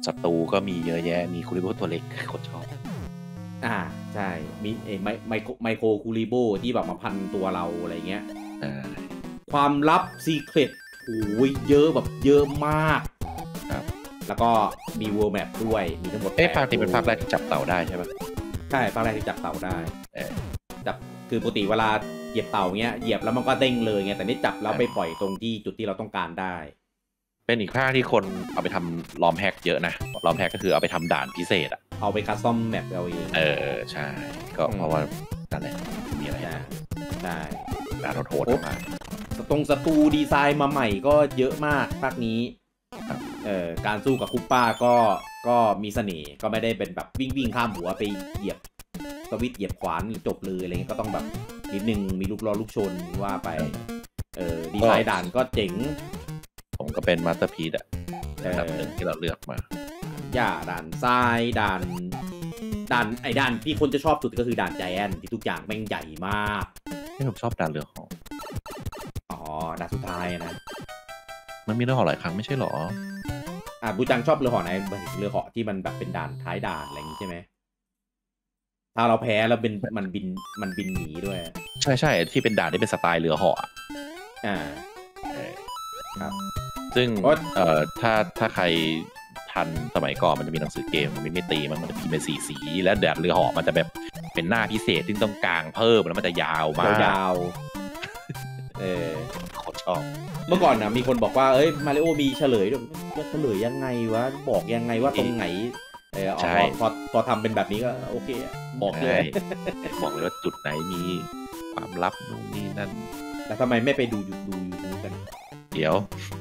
ศัตรูก็มีเยอะแยะมีคูริโบตัวเล็กคนชอบอ่าใช่มีไอ้ไมไมไมโครคูริโบที่แบบมาพันตัวเราอะไรเงี้ยความลับซีเครตโอ้ยเยอะแบบเยอะมากครับแล้วก็มีเวิลด์แมปด้วยมีทั้งหมดเอ๊ะภาคนี้เป็นภาคแรกที่จับเต่าได้ใช่ปะใช่ภาคแรกที่จับเต่าได้จับคือปกติเวลาเหยียบเต่าเงี้ยเหยียบแล้วมันก็เด้งเลยไงแต่นี่จับแล้วไปปล่อยตรงที่จุดที่เราต้องการได้เป็นอีกภาคที่คนเอาไปทำลอมแฮกเยอะนะลอมแฮกก็คือเอาไปทำด่านพิเศษอะเอาไปคัสตอมแมปเอาเองเออใช่ก็เพราะว่านั่นแหละมีอะไรใช่ด่านโหดๆมาตรงศัตรูดีไซน์มาใหม่ก็เยอะมากภาคนี้เอ่อการสู้กับคุปป้าก็ก็มีเสน่ห์ก็ไม่ได้เป็นแบบวิ่งวิ่งข้ามหัวไปเหยียบสวิตเหยียบขวานจบเลยอะไรเงี้ยก็ต้องแบบนิดนึงมีลูกล้อลูกชนว่าไปเออดีไซน์ด่านก็เจ๋งผมก็เป็นมาสเตอร์พีซอะอันดับหนึ่งที่เราเลือกมาย่าด่านทรายด่านด่านไอ้ด่านที่คนจะชอบสุดก็คือด่านใจแอนที่ทุกอย่างแม่งใหญ่มากที่ผมชอบด่านเรือหออ๋อด่านสุดท้ายนะมันมีเรือหอหลายครั้งไม่ใช่หรออ่าบูจังชอบเรือหอไหนเรือหอที่มันแบบเป็นด่านท้ายด่านอะไรอย่างนี้ใช่ไหมถ้าเราแพ้แล้วเป็นมันบินมันบินหนีด้วยใช่ใช่ที่เป็นด่านที่เป็นสไตล์เรือหออ่าครับซึ่งเอ่อถ้าถ้าใครทันสมัยก่อนมันจะมีหนังสือเกมมันไม่ตีมันมันจะพิมพ์เป็นสีสีแล้วด่านเรือหอมันจะแบบเป็นหน้าพิเศษที่ต้องกางเพิ่มแล้วมันจะยาวมากยาวเออขอชอบเมื่อก่อนนะมีคนบอกว่าเอ้ยมาริโอมีเฉลยด้วยเฉลยยังไงวะบอกยังไงว่าตรงไหนเออพอพอทำเป็นแบบนี้ก็โอเคบอกเลยบอกเลยว่าจุดไหนมีความลับนู่นนี่นั่นแล้วทำไมไม่ไปดูยูดูยูทูบกันเดี๋ยว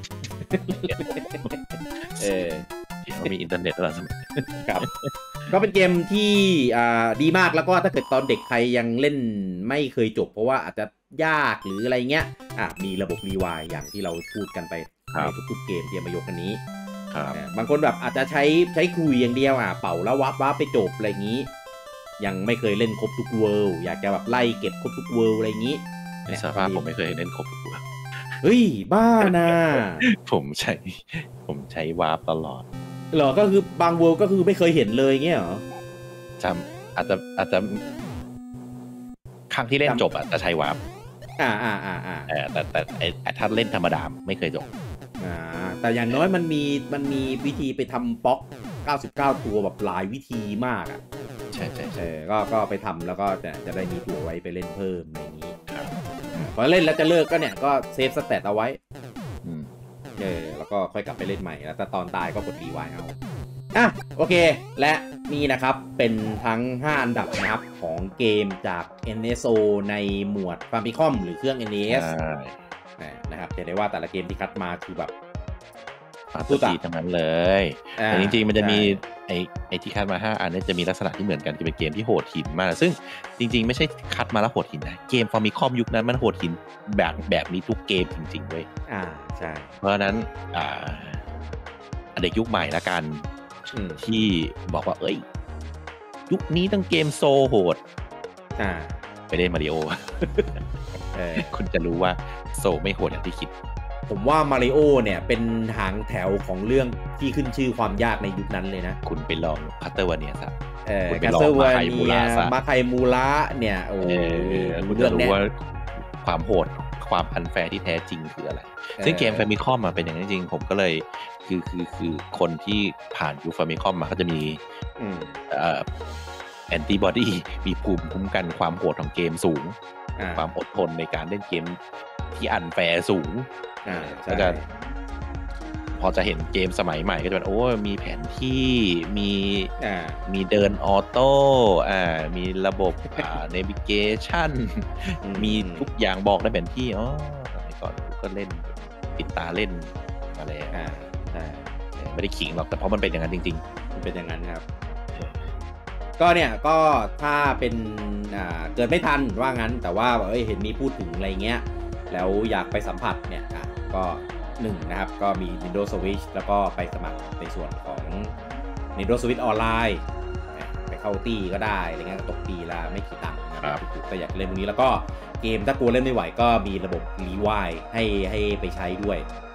เออเดี๋ยวมีอินเทอร์เน็ตแล้วครับก็เป็นเกมที่อ่าดีมากแล้วก็ถ้าเกิดตอนเด็กใครยังเล่นไม่เคยจบเพราะว่าอาจจะยากหรืออะไรเงี้ยอ่ะมีระบบรีไวด์อย่างที่เราพูดกันไปในทุกๆเกมที่มายกกันนี้บางคนแบบอาจจะใช้ใช้คุยอย่างเดียวอ่ะเป่าแล้ววับวับไปจบอะไรอย่างนี้ยังไม่เคยเล่นครบทุกเวิลด์อยากจะแบบไล่เก็บครบทุกเวิลด์อะไรอย่างนี้ในสภาพผมไม่เคยเล่นครบทุกเวิลด์เฮ้ยบ้านะผมใช้ผมใช้วาร์ปตลอดเหรอก็คือบางเวิลด์ก็คือไม่เคยเห็นเลยเงี้ยเหรอจำอาจจะอาจจะครั้งที่เล่นจบอ่ะจะใช้วาร์ปอ่าอ่าอ่าอ่าแต่แต่แต่ถ้าเล่นธรรมดาไม่เคยจบอ่าแต่อย่างน้อยมันมีมันมีวิธีไปทำป๊อกเก้าสิบเก้าตัวแบบหลายวิธีมากอ่ะใช่ใช่ใช่ก็ก็ไปทำแล้วก็จะจะได้มีตัวไว้ไปเล่นเพิ่มอย่างนี้พอเล่นแล้วจะเลิกก็เนี่ยก็เซฟสแตทเอาไว้เออแล้วก็ค่อยกลับไปเล่นใหม่แล้วแต่ตอนตายก็กดรีไวด์เอาอ่ะโอเคและนี่นะครับเป็นทั้งห้าอันดับนะครับของเกมจาก เอ็น เอส โอ ในหมวด Famicom หรือเครื่อง เอ็น เอ เอส นะครับจะได้ว่าแต่ละเกมที่คัดมาคือแบบตัวตีทั้งนั้นเลยแต่จริงๆมันจะมีไอ้ไอ้ที่คัดมาห้าอันนี้จะมีลักษณะที่เหมือนกันจะเป็นเกมที่โหดหินมากซึ่งจริงๆไม่ใช่คัดมาแล้วโหดหินนะเกม Famicom ยุคนั้นมันโหดหินแบบแบบนี้ทุกเกมจริงๆเว้ยอ่าใช่เพราะฉะนั้นอ่าเด็กยุคใหม่ละกันที่บอกว่าเอ้ยยุคนี้ต้องเกมโซโหดอ่าไปเล่นมาริโอคุณจะรู้ว่าโซไม่โหดอย่างที่คิดผมว่ามาริโอเนี่ยเป็นหางแถวของเรื่องที่ขึ้นชื่อความยากในยุคนั้นเลยนะคุณไปลองคัตเตอร์วาเนียซะคุณไปลองมาไคมูระมาไคมูระเนี่ยโอ้คุณจะรู้ว่าความโหดความอันแฟร์ที่แท้จริงคืออะไรซึ่งเกม Famicom มาเป็นอย่างนั้นจริงผมก็เลยคือคือคือคนที่ผ่านยุค Famicom มาก็จะมีเอ่อแอนติบอดีมีภูมิคุ้มกันความโหดของเกมสูงความอดทนในการเล่นเกมที่อันแฟร์สูงก็จะพอจะเห็นเกมสมัยใหม่ก็จะเป็นโอ้มีแผนที่มีมีเดินออโต้อ่ามีระบบอ่าเนวิเกชั่นมีทุกอย่างบอกได้แผนที่อ๋อสมัยก่อนก็เล่นติดตาเล่นอะไรอ่าใช่ไม่ได้ขิงหรอกแต่เพราะมันเป็นอย่างนั้นจริงๆมันเป็นอย่างนั้นครับก็เนี่ยก็ถ้าเป็นอ่าเกิดไม่ทันว่างั้นแต่ว่าเอ้ยเห็นมีพูดถึงอะไรเงี้ยแล้วอยากไปสัมผัสเนี่ยอ่ะก็หนึ่งนะครับก็มี Nintendo Switch แล้วก็ไปสมัครในส่วนของ Nintendo Switch ออนไลน์ไปเข้าตีก็ได้อะไรเงี้ยตกปีละไม่กี่ตังค์นะครับแต่อยากเล่นตรงนี้แล้วก็เกมถ้ากลัวเล่นไม่ไหวก็มีระบบรีไวด์ให้ให้ไปใช้ด้วย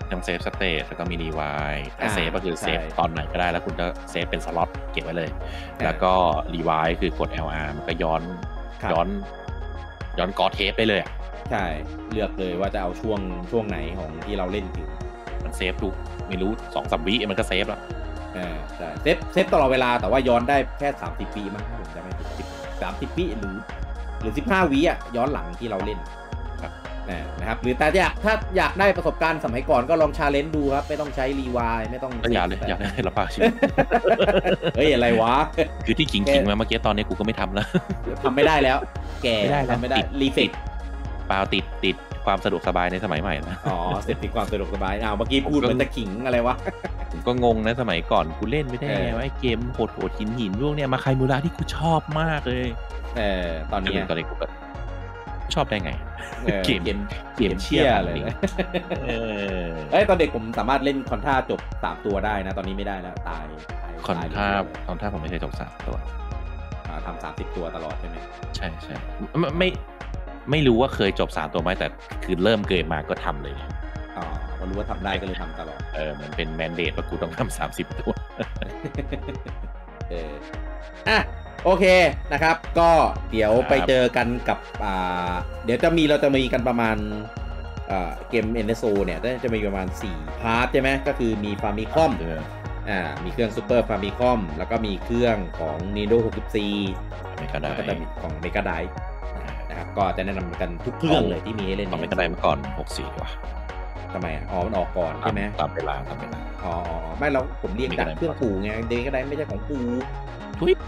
ทั้งเซฟสเตทแล้วก็มีรีไวล์แต่อ่าเซฟก็คือเซฟใช่ตอนไหนก็ได้แล้วคุณก็เซฟเป็นสล็อตเก็บไว้เลยเออแล้วก็รีไวล์คือกด แอล อาร์ มันก็ย้อนครับย้อนย้อนกอเทปไปเลยอะใช่เลือกเลยว่าจะเอาช่วงช่วงไหนของที่เราเล่นถึงมันเซฟทุกไม่รู้สองสามวิมันก็เซฟแล้วเออใช่เซฟเซฟตลอดเวลาแต่ว่าย้อนได้แค่สามสิบปีมั้งถ้าผมจำไม่ผิดสามสิบปีหรือหรือสิบห้าวิอ่ะย้อนหลังที่เราเล่นครับนะครับหรือแต่อยากถ้าอยากได้ประสบการณ์สมัยก่อนก็ลองชาเลนจ์ดูครับไม่ต้องใช้รีไวล์ไม่ต้องก็อยากเลยอยากได้ระบากชีวิตเฮ้ยอะไรวะคือที่ขิงขิงมาเมื่อกี้ตอนนี้กูก็ไม่ทำแล้วทำไม่ได้แล้ว แกไม่ได้แล้วทำไม่ได้ติดรีเฟกเปล่าติดติดความสะดวกสบายในสมัยใหม่นะอ๋อเสร็จติดความสะดวกสบายอ้าวเมื่อกี้พูดเหมือนจะขิงอะไรวะผมก็งงนะสมัยก่อนกูเล่นไม่ได้เออไงว่าไอ้เกมโหดโหดหินหินพวกเนี้ยมาใครมูระที่กูชอบมากเลยเออตอนนี้ตอนนี้กูแบบชอบได้ไงเออเกมเกมเกมเชี่ยเลยเชี่ยนะเออเอ้ยตอนเด็กผมสามารถเล่นคอนท่าจบสามตัวได้นะ ตอนนี้ไม่ได้แล้วตายตายคอนตายท่าเรื่อยคอนท่าผมไม่เคยจบสามตัวๆอ่าทำสามสิบตัวตลอดใช่ไหมใช่ใช่ไม่ไม่ไม่รู้ว่าเคยจบสามตัวไหมแต่คือเริ่มเกมมาก็ทำเลยอ๋อพอรู้ว่าทำได้ก็เลยทำตลอดเออมันเป็นแมนเดตว่ากูต้องทำสามสิบตัวเอออ่ะโอเคนะครับ ก็เดี๋ยวครับไปเจอกันกับอ่าเดี๋ยวจะมีเราจะมีกันประมาณอ่าเกม เอ็น เอส โอ เนี่ยจะมีประมาณสี่พาร์ทใช่ไหมก็คือมีฟาร์มิคอมเอออ่ามีเครื่องซูเปอร์ฟาร์มิคอมแล้วก็มีเครื่องของ Nintendo หกสิบสี่ไม่ก็ได้แล้วก็จะมีของ Mega Drive นะครับก็จะแนะนำกันทุกเครื่องเลยที่มีให้เล่นตอนไม่ก็ได้เมื่อก่อนหกสี่ดีกว่าทำไมอ่ะอ๋อมันออกก่อนใช่ไหมตามเวลาตามเวลาอ๋ออ๋อไม่เราผมเรียกจากเครื่องปู่ไงเดนก็ได้ไม่ใช่ของปู่ทุย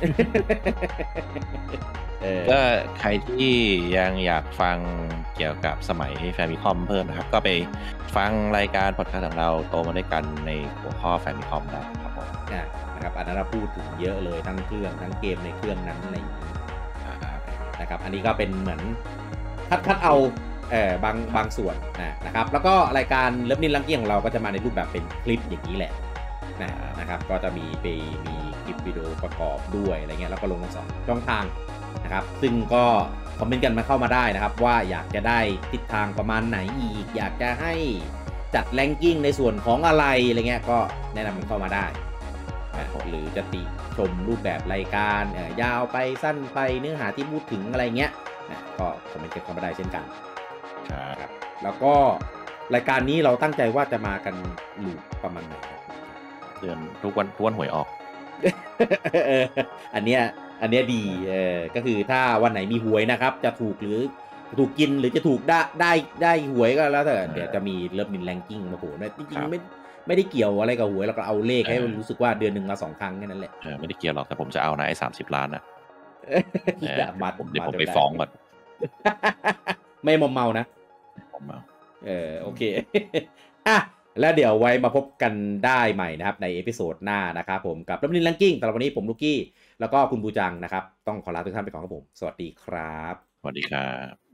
เออก็ใครที่ยังอยากฟังเกี่ยวกับสมัยแฟมิคอมเพิ่มนะครับ ก็ไปฟังรายการพอดคาสต์ของเราโตมาด้วยกันในหัวข้อแฟมิคอมได้ครับผมอ่ะนะครับอันนั้นเราพูดถึงเยอะเลยทั้งเครื่องทั้งเกมในเครื่องนั้นอะไรอย่างนี้นะครับอันนี้ก็เป็นเหมือนคัดคัดเอาเออบางบางส่วนนะนะครับแล้วก็รายการเลิฟนินลังเกียของเราก็จะมาในรูปแบบเป็นคลิปอย่างนี้แหละนะนะครับก็จะมีไปมีคลิปวิดีโอประกอบด้วยอะไรเงี้ยแล้วก็ลงทั้งสองช่องทางนะครับซึ่งก็คอมเมนต์กันมาเข้ามาได้นะครับว่าอยากจะได้ทิศทางประมาณไหนอีกอยากจะให้จัดแรงกิ้งในส่วนของอะไรอะไรเงี้ยก็แนะนำมันเข้ามาได้นะหรือจะติชมรูปแบบรายการเอ่อยาวไปสั้นไปเนื้อหาที่พูดถึงอะไรเงี้ยนะก็คอมเมนต์กันเข้ามาได้เช่นกันครับแล้วก็รายการนี้เราตั้งใจว่าจะมากันหลูประมาณไหนครับเดือนทุกวันทุกวันหวยออกเอออันเนี้ยอันเนี้ยดีเออก็คือถ้าวันไหนมีหวยนะครับจะถูกหรือถูกกินหรือจะถูกได้ได้ได้หวยก็แล้วแต่เดี๋ยวจะมีเริ่มมีแรงกิ้งมาโหนะจริงๆไม่ไม่ได้เกี่ยวอะไรกับหวยเราก็เอาเลขให้มันรู้สึกว่าเดือนหนึ่งมาสองครั้งแค่นั้นแหละเออไม่ได้เกี่ยวหรอกแต่ผมจะเอานะไอ้สามสิบล้านนะมาผมเดี๋ยวผมไปฟ้องก่อนไม่มอมเมานะผมเอาเออโอเค อ่ะแล้วเดี๋ยวไว้มาพบกันได้ใหม่นะครับในเอพิโซดหน้านะครับผมกับรับนินแรงกิ้งสำหรับวันนี้ผมลูกี้แล้วก็คุณบูจังนะครับต้องขอลาทุกท่านไปก่อนครับผมสวัสดีครับสวัสดีครับ